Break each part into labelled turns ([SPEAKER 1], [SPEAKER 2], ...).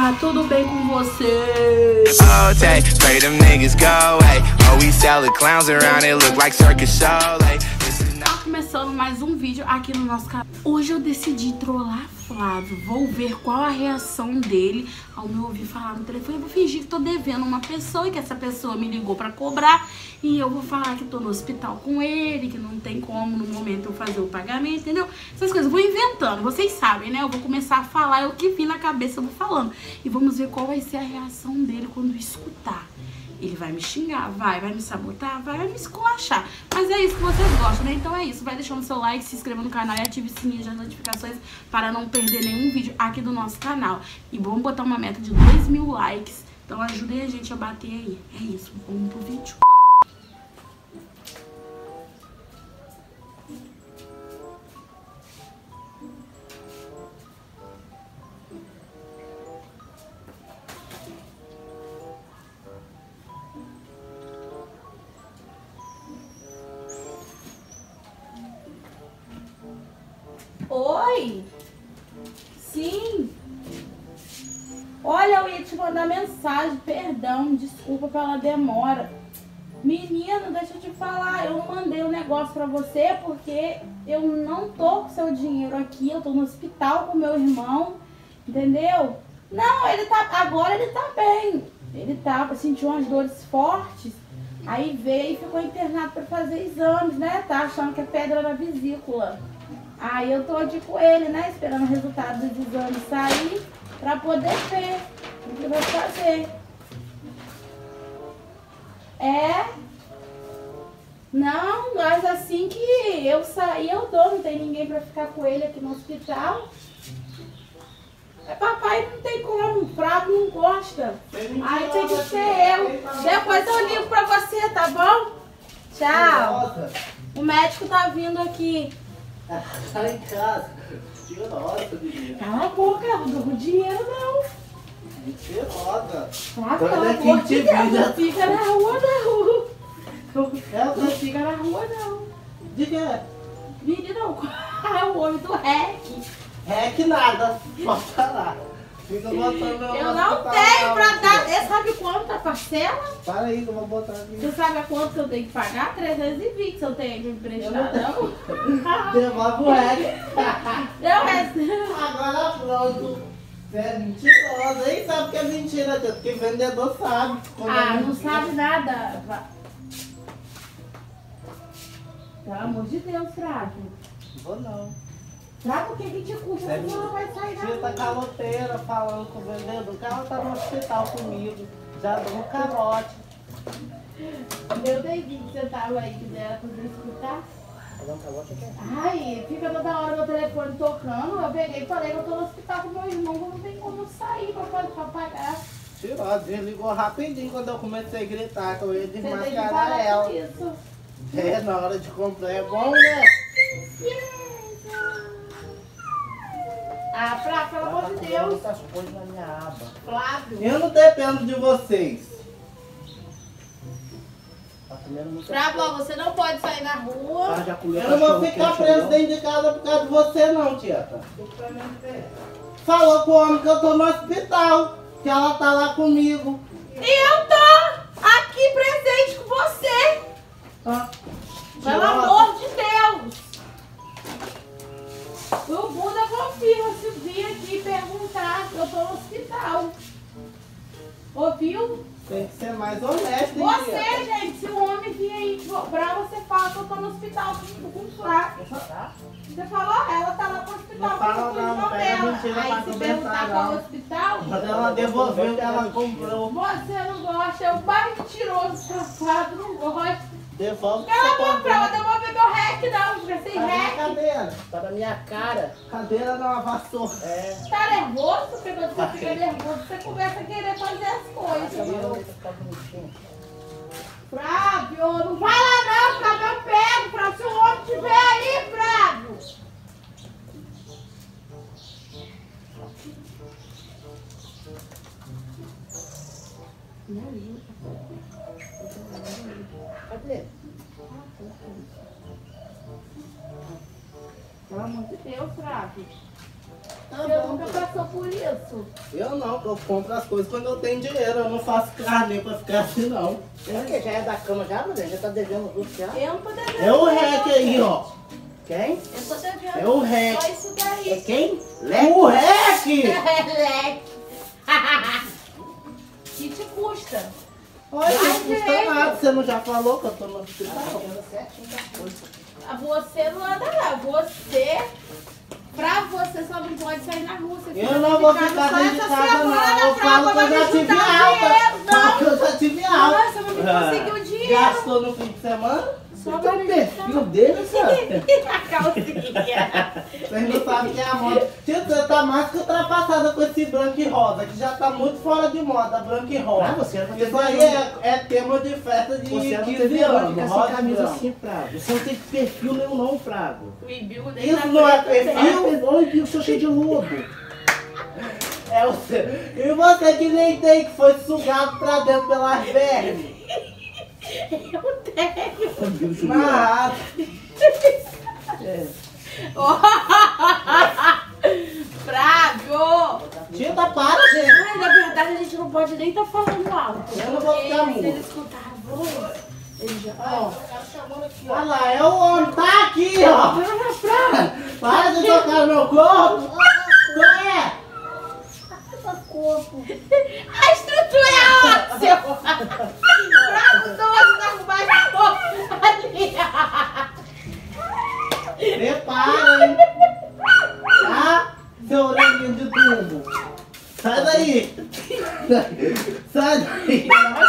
[SPEAKER 1] Tá tudo bem com você?
[SPEAKER 2] Oh, take, pray them niggas go away. Oh, we sell the clowns around, it look like circus show.
[SPEAKER 1] Tá começando mais um vídeo aqui no nosso canal. Hoje eu decidi trollar Flávio. Vou ver qual a reação dele ao me ouvir falar no telefone. Eu vou fingir que tô devendo uma pessoa e que essa pessoa me ligou pra cobrar. E eu vou falar que tô no hospital com ele, que não tem como no momento eu fazer o pagamento, entendeu? Essas coisas, eu vou inventando, vocês sabem, né? Eu vou começar a falar, o que vir na cabeça eu vou falando. E vamos ver qual vai ser a reação dele quando escutar. Ele vai me xingar, vai me sabotar, vai me esculachar. Mas é isso que vocês gostam, né? Então é isso. Vai deixando seu like, se inscreva no canal e ative o sininho das notificações para não perder nenhum vídeo aqui do nosso canal. E vamos botar uma meta de 2.000 likes. Então ajudem a gente a bater aí. É isso, vamos pro vídeo. Oi? Sim? Olha, eu ia te mandar mensagem, perdão, desculpa pela demora. Menino, deixa eu te falar, eu não mandei o negócio pra você porque eu não tô com seu dinheiro aqui, eu tô no hospital com meu irmão, entendeu? Não, agora ele tá bem, ele sentiu umas dores fortes, aí veio e ficou internado pra fazer exames, né? Tá achando que é pedra na vesícula. Aí eu tô aqui com ele, né, esperando o resultado dos exames sair pra poder ver o que vai fazer. É? Não, mas assim que eu sair eu dou, não tem ninguém pra ficar com ele aqui no hospital. Papai não tem como, o Flávio não gosta. Aí tem que ser eu. Depois eu ligo pra você, tá bom? Tchau. O médico tá vindo aqui.
[SPEAKER 3] Tá em casa. Mentirosa, menina.
[SPEAKER 1] Cala a boca, eu não dou dinheiro não.
[SPEAKER 3] Mentirosa.
[SPEAKER 1] Pelo amor de Deus, não fica na rua não. Não fica na rua não.
[SPEAKER 3] De quê?
[SPEAKER 1] Menina, é o olho do REC.
[SPEAKER 3] REC nada. Pode falar. Fica botando meu
[SPEAKER 1] Eu não tenho pra dar. Sabe quanto a parcela?
[SPEAKER 3] Para aí que eu vou botar aqui.
[SPEAKER 1] Você sabe a quanto que eu tenho que pagar? 320 se eu tenho que emprestar, não?
[SPEAKER 3] Devolve o REC.
[SPEAKER 1] Eu recebo.
[SPEAKER 3] Agora pronto. Você é mentirosa. Nem sabe que é mentira, tia, porque vendedor sabe.
[SPEAKER 1] Ah, não sabe nada. Pelo amor de Deus, Flávio.
[SPEAKER 3] Vou não.
[SPEAKER 1] Flávio, o que te custa? Você não vai sair
[SPEAKER 3] Tia tá caloteira falando com o vendedor. O cara tá no hospital comigo. Já deu um calote.
[SPEAKER 1] Eu dei que você tava aí, que dera poder escutar. Ai, fica toda hora meu telefone tocando. Eu peguei e falei que eu tô no hospital com meu irmão, que não tem como sair pra pagar.
[SPEAKER 3] Tirou, desligou rapidinho quando eu comecei a gritar que eu ia
[SPEAKER 1] Você tem que
[SPEAKER 3] desmascarar
[SPEAKER 1] parar
[SPEAKER 3] ela.
[SPEAKER 1] com isso.
[SPEAKER 3] É, na hora de comprar é bom, né?
[SPEAKER 1] Ah, Flávio, pelo amor de Deus.
[SPEAKER 3] Muitas coisas na minha aba.
[SPEAKER 1] Flávio.
[SPEAKER 3] Eu não dependo de vocês. Tá comendo muita
[SPEAKER 1] Flávio,
[SPEAKER 3] coisa.
[SPEAKER 1] ó, você não pode sair na rua.
[SPEAKER 3] Já comeu eu não vou ficar preso dentro de casa por causa de você não, tieta. Falou com o homem que eu tô no hospital, que ela tá lá comigo.
[SPEAKER 1] E eu tô aqui presente com você.
[SPEAKER 3] Ah,
[SPEAKER 1] Pelo
[SPEAKER 3] tirou
[SPEAKER 1] amor de Deus. O Buda confirma se vir aqui perguntar que eu tô no hospital. Ouviu?
[SPEAKER 3] Tem que ser mais honesto, hein,
[SPEAKER 1] Você,
[SPEAKER 3] tieta?
[SPEAKER 1] gente, se o homem vir aí cobrar, você fala que eu tô no hospital com o Flávio. Você falou, ela tá lá no hospital
[SPEAKER 3] Não fala
[SPEAKER 1] com o
[SPEAKER 3] não,
[SPEAKER 1] irmão
[SPEAKER 3] pega
[SPEAKER 1] dela.
[SPEAKER 3] mentira pra
[SPEAKER 1] Aí se
[SPEAKER 3] conversar,
[SPEAKER 1] perguntar
[SPEAKER 3] não.
[SPEAKER 1] qual é o hospital,
[SPEAKER 3] Mas ela devolveu o que ela comprou.
[SPEAKER 1] você não gosta, é o mais mentiroso, safado, não gosta.
[SPEAKER 3] Devolve o que
[SPEAKER 1] Cala
[SPEAKER 3] você
[SPEAKER 1] a boca,
[SPEAKER 3] comprou.
[SPEAKER 1] eu vou devolver meu REC não, fica sem
[SPEAKER 3] Cadê a
[SPEAKER 1] REC.
[SPEAKER 3] cadeira?
[SPEAKER 4] Tá na minha cara.
[SPEAKER 3] Cadeira não, a vassoura.
[SPEAKER 4] É.
[SPEAKER 1] Tá nervoso? Porque quando você fica nervoso, você começa a querer fazer as coisas.
[SPEAKER 4] Tá bonitinho.
[SPEAKER 1] Flávio, não vai lá não, Flávio, eu pego, Flávio, se o homem estiver aí, Flávio.
[SPEAKER 4] Cadê?
[SPEAKER 1] Pelo amor de Deus, Flávio.
[SPEAKER 4] Você nunca passou por isso.
[SPEAKER 3] Eu não, eu compro as coisas quando eu tenho dinheiro. Eu não faço carne pra ficar assim, não.
[SPEAKER 4] Você já é da cama já, mulher? Já tá devendo tudo já?
[SPEAKER 1] Eu não tô devendo.
[SPEAKER 3] É o REC aí, ó.
[SPEAKER 4] Quem?
[SPEAKER 1] Eu tô devendo.
[SPEAKER 3] É o REC.
[SPEAKER 1] Só isso
[SPEAKER 4] É
[SPEAKER 1] daí.
[SPEAKER 4] quem?
[SPEAKER 3] O REC!
[SPEAKER 1] Leque. Que te custa?
[SPEAKER 3] Olha,
[SPEAKER 1] Ai,
[SPEAKER 3] não custa
[SPEAKER 1] gente.
[SPEAKER 3] nada. Você não já falou que eu tô no hospital?
[SPEAKER 4] Certinho da coisa.
[SPEAKER 1] Você não anda lá. Pra você só não pode sair na rua. Você
[SPEAKER 3] Eu
[SPEAKER 1] fica
[SPEAKER 3] não vou
[SPEAKER 1] dentro de
[SPEAKER 3] ficar
[SPEAKER 1] casa
[SPEAKER 3] dentro de
[SPEAKER 1] só
[SPEAKER 3] casa,
[SPEAKER 1] essa
[SPEAKER 3] não.
[SPEAKER 1] semana,
[SPEAKER 3] Eu falo que eu já tive alta. Falo que eu já tive alta.
[SPEAKER 1] Nossa, mas não conseguiu dinheiro.
[SPEAKER 3] Gastou no fim de semana?
[SPEAKER 1] Só
[SPEAKER 3] Então,
[SPEAKER 1] pra
[SPEAKER 3] o perfil dele, sabe?
[SPEAKER 1] a calcinha.
[SPEAKER 3] Vocês não sabem que é a moda. Tio, você tá mais que ultrapassada com esse branco e rosa, que já tá muito fora de moda, branco e rosa.
[SPEAKER 4] Ah, você não tem
[SPEAKER 3] Isso aí é tema de festa de
[SPEAKER 4] Você não
[SPEAKER 3] 15
[SPEAKER 4] tem vergonha de
[SPEAKER 3] anos.
[SPEAKER 4] ficar
[SPEAKER 3] rosa
[SPEAKER 4] sem
[SPEAKER 3] e
[SPEAKER 4] camisa
[SPEAKER 3] branco.
[SPEAKER 4] assim, Prago. Você não tem perfil nenhum não, Prago.
[SPEAKER 1] O Ibiu nem
[SPEAKER 3] Isso
[SPEAKER 1] tá
[SPEAKER 3] não é
[SPEAKER 1] preto,
[SPEAKER 3] perfil?
[SPEAKER 4] Olha, eu sou cheio de lodo.
[SPEAKER 3] É o seu. E você que nem tem, que foi sugado pra dentro pelas vermes.
[SPEAKER 1] Eu tenho.
[SPEAKER 3] Mas,
[SPEAKER 1] Frago!
[SPEAKER 3] Tita, para, gente.
[SPEAKER 1] Ai, na verdade a gente não pode nem estar falando alto.
[SPEAKER 3] Eu não vou
[SPEAKER 1] porque
[SPEAKER 3] ficar
[SPEAKER 1] se
[SPEAKER 3] mudo.
[SPEAKER 1] eles escutarem a voz, eles já... Ó,
[SPEAKER 3] Olha lá, é o homem, tá aqui, ó. Para de tocar no meu corpo. Qual é?
[SPEAKER 1] a estrutura é ótima! Frago doce, tá com mais corpo ali.
[SPEAKER 3] Prepara, hein? Tá? Seu orelhinho de tubo. Sai daí. Sai daí.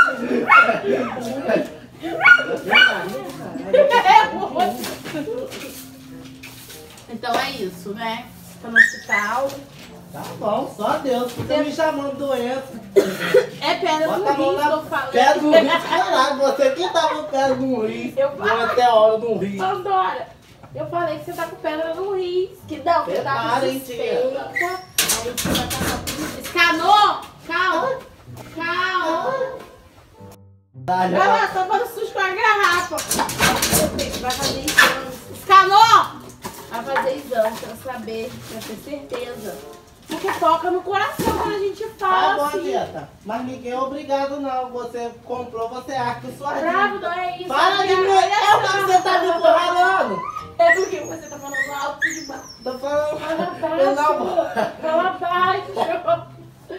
[SPEAKER 1] Então é isso, né? Tá no hospital.
[SPEAKER 3] Tá bom, só Deus. Fica me chamando doença.
[SPEAKER 1] É pedra
[SPEAKER 3] Bota
[SPEAKER 1] no
[SPEAKER 3] a mão
[SPEAKER 1] rim,
[SPEAKER 3] na
[SPEAKER 1] eu falei.
[SPEAKER 3] pedra do rio. Caralho, você que tava pedra no rio.
[SPEAKER 1] Eu falo.
[SPEAKER 3] Até a hora do rio.
[SPEAKER 1] Pandora, eu falei que você tá com pedra no rim. Que não, que tá com
[SPEAKER 3] Prepara, hein,
[SPEAKER 1] suspeita. Aí você vai passar. Escanou! Calma! Calma! Vai lá, só para susto com a garrafa. Vai fazer exame. Escanou! Vai fazer exame pra saber, pra ter certeza. Porque toca no coração quando a gente
[SPEAKER 3] Tá
[SPEAKER 1] fala
[SPEAKER 3] bom,
[SPEAKER 1] assim.
[SPEAKER 3] dieta. Mas ninguém é obrigado, não. Você comprou, você acha que sua
[SPEAKER 1] Bravo, não é isso.
[SPEAKER 3] Para de me...
[SPEAKER 1] olha
[SPEAKER 3] É o que
[SPEAKER 1] só.
[SPEAKER 3] você tá me encurralando.
[SPEAKER 1] É porque você tá falando alto demais.
[SPEAKER 3] Tô falando...
[SPEAKER 1] Fala
[SPEAKER 3] Eu não
[SPEAKER 1] baixo.
[SPEAKER 3] vou...
[SPEAKER 1] Fala baixo.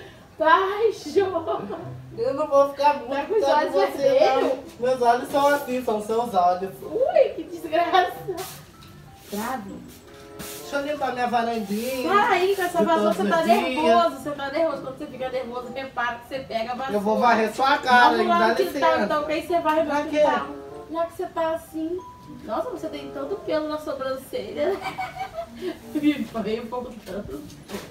[SPEAKER 1] Baixo.
[SPEAKER 3] Eu não vou ficar
[SPEAKER 1] Tá
[SPEAKER 3] muito
[SPEAKER 1] com os olhos
[SPEAKER 3] com você,
[SPEAKER 1] vermelhos?
[SPEAKER 3] não. Meus olhos são assim, são seus olhos.
[SPEAKER 1] Ui, que desgraça. Bravo.
[SPEAKER 3] Deixa eu limpar minha varandinha.
[SPEAKER 1] Para aí com essa
[SPEAKER 3] De
[SPEAKER 1] vassoura,
[SPEAKER 3] todos
[SPEAKER 1] você tá
[SPEAKER 3] os dias.
[SPEAKER 1] nervoso. Você tá nervoso. Quando você fica nervoso, repara que você pega a vassoura.
[SPEAKER 3] Eu vou varrer sua cara,
[SPEAKER 1] Vamos
[SPEAKER 3] hein?
[SPEAKER 1] lá
[SPEAKER 3] Dá
[SPEAKER 1] no quintal,
[SPEAKER 3] licença.
[SPEAKER 1] então, que aí você vai no
[SPEAKER 3] Pra quê?
[SPEAKER 1] quintal. Já que você tá assim. Nossa, você tem tanto pelo na sobrancelha. Me veio voltando.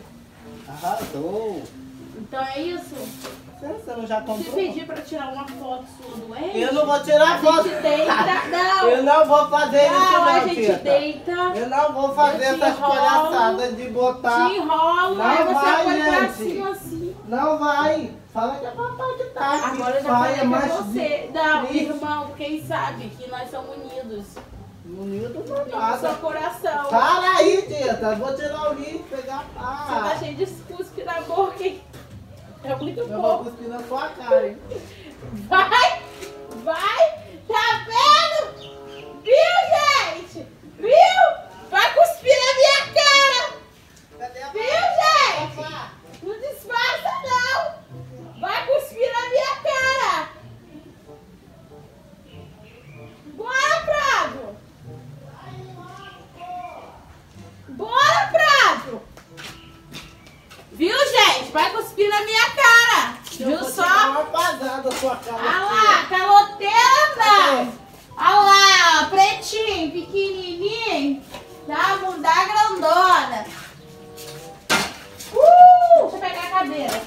[SPEAKER 3] Arrasou.
[SPEAKER 1] Então é isso.
[SPEAKER 3] Você não já
[SPEAKER 1] Se
[SPEAKER 3] comprou?
[SPEAKER 1] pedir pra tirar uma foto sua doente,
[SPEAKER 3] Eu não vou tirar
[SPEAKER 1] a
[SPEAKER 3] foto.
[SPEAKER 1] gente deita. Não!
[SPEAKER 3] Eu não vou fazer isso,
[SPEAKER 1] Não, a
[SPEAKER 3] não,
[SPEAKER 1] gente
[SPEAKER 3] Tita.
[SPEAKER 1] deita,
[SPEAKER 3] Eu não vou fazer
[SPEAKER 1] Eu te
[SPEAKER 3] essas
[SPEAKER 1] enrolo,
[SPEAKER 3] palhaçadas de botar.
[SPEAKER 1] te enrolo,
[SPEAKER 3] Não
[SPEAKER 1] aí você
[SPEAKER 3] vai,
[SPEAKER 1] põe o
[SPEAKER 3] gente.
[SPEAKER 1] bracinho assim.
[SPEAKER 3] Não vai. Fala que é papai que tá aqui.
[SPEAKER 1] Agora eu já
[SPEAKER 3] Vai,
[SPEAKER 1] falei
[SPEAKER 3] é
[SPEAKER 1] pra
[SPEAKER 3] mais
[SPEAKER 1] você. Não,
[SPEAKER 3] triste.
[SPEAKER 1] irmão, quem sabe que nós somos unidos.
[SPEAKER 3] Bonito não é
[SPEAKER 1] No seu
[SPEAKER 3] nada.
[SPEAKER 1] coração.
[SPEAKER 3] Para aí, Tita. Vou tirar o lixo, pegar a
[SPEAKER 1] Você tá cheio de cuspe na boca, hein? É muito
[SPEAKER 3] Eu vou
[SPEAKER 1] pouco.
[SPEAKER 3] cuspir na sua cara, hein?
[SPEAKER 1] Vai! Vai! Tá vendo? Viu, gente? Viu? Vai cuspir na minha cara!
[SPEAKER 3] Cadê a
[SPEAKER 1] Viu, gente?
[SPEAKER 3] Papá?
[SPEAKER 1] Não disfarça, não! Vai cuspir na minha cara! Bora, Prado! Bora, Prado! Viu, gente? Vai cuspir na minha cara!
[SPEAKER 3] Eu
[SPEAKER 1] Viu
[SPEAKER 3] vou
[SPEAKER 1] só?
[SPEAKER 3] tirar uma apagada da sua cara.
[SPEAKER 1] Olha lá, caloteira não! Olha lá, pretinho, pequenininho, da bunda grandona. Deixa eu pegar a cadeira.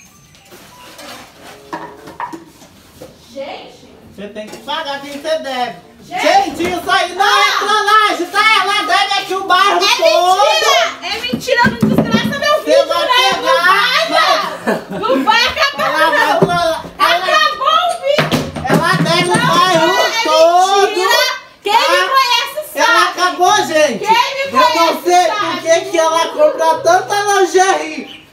[SPEAKER 1] Gente,
[SPEAKER 3] Você tem que pagar quem você deve.
[SPEAKER 1] Gente.
[SPEAKER 3] Gente, isso aí não é trollagem, tá? Ela deve aqui o bairro
[SPEAKER 1] é
[SPEAKER 3] todo.
[SPEAKER 1] mentira! É mentira, não desgraça meu
[SPEAKER 3] Você
[SPEAKER 1] vídeo,
[SPEAKER 3] vai
[SPEAKER 1] né?
[SPEAKER 3] pegar,
[SPEAKER 1] Não vai acabar,
[SPEAKER 3] Ela vai
[SPEAKER 1] não!
[SPEAKER 3] trollar.
[SPEAKER 1] Acabou o vídeo!
[SPEAKER 3] Ela deve o
[SPEAKER 1] Não,
[SPEAKER 3] bairro
[SPEAKER 1] é
[SPEAKER 3] todo.
[SPEAKER 1] mentira! Quem
[SPEAKER 3] tá?
[SPEAKER 1] me conhece sabe!
[SPEAKER 3] Ela acabou, gente.
[SPEAKER 1] Quem me
[SPEAKER 3] Eu não
[SPEAKER 1] conhece
[SPEAKER 3] sei
[SPEAKER 1] sabe.
[SPEAKER 3] por que ela compra tanta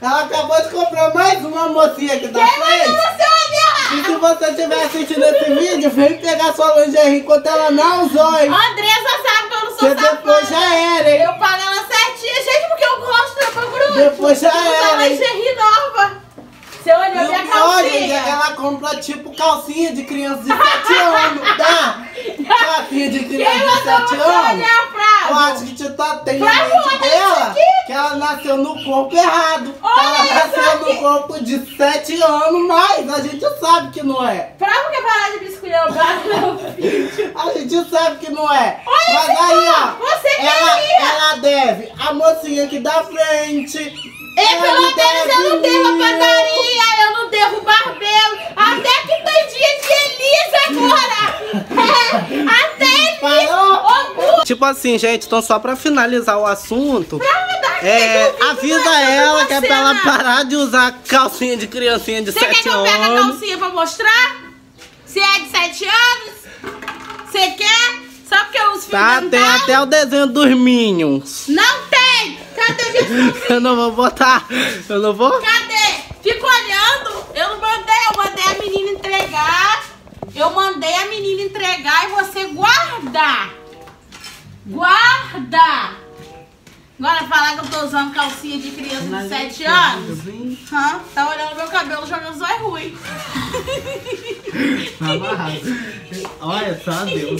[SPEAKER 3] Ela acabou de comprar mais uma mocinha aqui da frente. E se você estiver assistindo esse vídeo, vem pegar sua lingerie enquanto ela não usou, hein?
[SPEAKER 1] A Andressa sabe que eu não sou
[SPEAKER 3] Porque depois já era, hein?
[SPEAKER 1] Eu pago ela certinha, gente, porque eu gosto da bagulho.
[SPEAKER 3] Depois já era, hein?
[SPEAKER 1] lingerie nova. Você olhou minha
[SPEAKER 3] Olha,
[SPEAKER 1] calcinha?
[SPEAKER 3] ela compra tipo calcinha de criança de 7 anos, tá? Calcinha de criança de 7 anos. Eu acho que tem na mente dela que ela nasceu no corpo errado. Ela nasceu no corpo de 7 anos, mas a gente sabe que não é.
[SPEAKER 1] Prova que é parar de biscoitar meu filho.
[SPEAKER 3] A gente sabe que não é.
[SPEAKER 1] Olha,
[SPEAKER 3] mas aí, ó,
[SPEAKER 1] você queria.
[SPEAKER 3] ela deve a mocinha aqui da frente.
[SPEAKER 1] E pelo menos eu não devo a padaria, eu não devo o barbeiro. Até que tem dia de Elisa agora. Até ele.
[SPEAKER 3] Parou? Tipo assim, gente, então só pra finalizar o assunto, avisa ela que é pra ela parar de usar calcinha de criancinha de 7 anos.
[SPEAKER 1] Você quer que eu pegue a calcinha pra mostrar? Se é de 7 anos? Você quer? Só porque eu uso
[SPEAKER 3] Tá, tem até o desenho dos Minions.
[SPEAKER 1] Não tem! Cadê minha calcinha?
[SPEAKER 3] Eu não vou botar. Eu não vou?
[SPEAKER 1] Cadê? Fica olhando. Eu mandei a menina entregar. Eu mandei a menina entregar e você guarda. Guarda. Agora falar que eu tô usando calcinha de criança de 7 anos. Tá olhando meu cabelo jogando zóio ruim.
[SPEAKER 3] Olha só, Deus.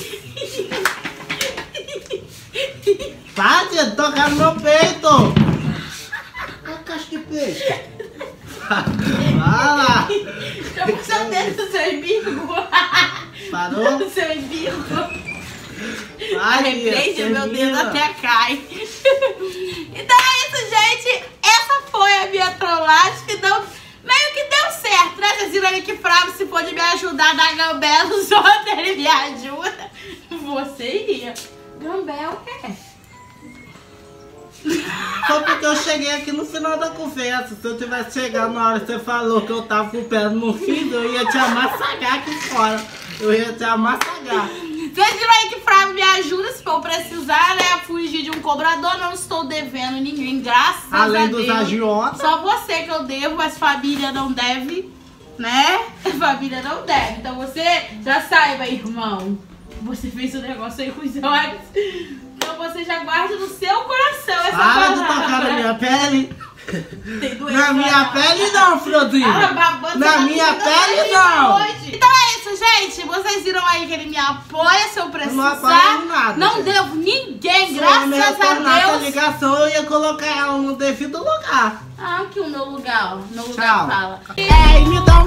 [SPEAKER 3] Para de tocar no meu peito.
[SPEAKER 4] A caixa de peixe.
[SPEAKER 3] Vai lá.
[SPEAKER 1] Tô com seu dedo no seu embigo.
[SPEAKER 3] Parou?
[SPEAKER 1] No seu embigo.
[SPEAKER 3] Arreprende,
[SPEAKER 1] meu dedo até cai. Então é isso, gente. Essa foi a minha trollagem que deu, meio que deu certo, né? Vocês viram ali que Fravo, se pode me ajudar na Gambela, os outros ele me ajuda. Você iria. Gambela o quê?
[SPEAKER 3] Só porque eu cheguei aqui no final da conversa. Se eu tivesse chegado na hora que você falou que eu tava com o pé no fim, eu ia te amassagar aqui fora. Eu ia te amassagar.
[SPEAKER 1] Vocês viram aí que Fravo me ajuda se for precisar, né? Fugir de um cobrador, não estou devendo ninguém, graças a Deus.
[SPEAKER 3] Além dos agiotas.
[SPEAKER 1] Só você que eu devo, mas família não deve, né? Família não deve. Então você já saiba, irmão. Você fez o negócio aí com os olhos. Então você já guarda no seu coração essa palavra.
[SPEAKER 3] Para de tocar na minha pele.
[SPEAKER 1] Tem doença,
[SPEAKER 3] Na minha pele não, Frodinho. Na minha pele não.
[SPEAKER 1] Então é isso, gente. Vocês viram aí que ele me apoia se eu precisar.
[SPEAKER 3] Não apoio nada.
[SPEAKER 1] Não
[SPEAKER 3] gente.
[SPEAKER 1] devo ninguém,
[SPEAKER 3] Se
[SPEAKER 1] graças
[SPEAKER 3] me
[SPEAKER 1] a
[SPEAKER 3] retornasse
[SPEAKER 1] Deus.
[SPEAKER 3] a ligação, eu ia colocar ela no devido lugar.
[SPEAKER 1] Ah, aqui o meu lugar, ó. Meu
[SPEAKER 3] Tchau.
[SPEAKER 1] lugar fala.
[SPEAKER 3] E me dá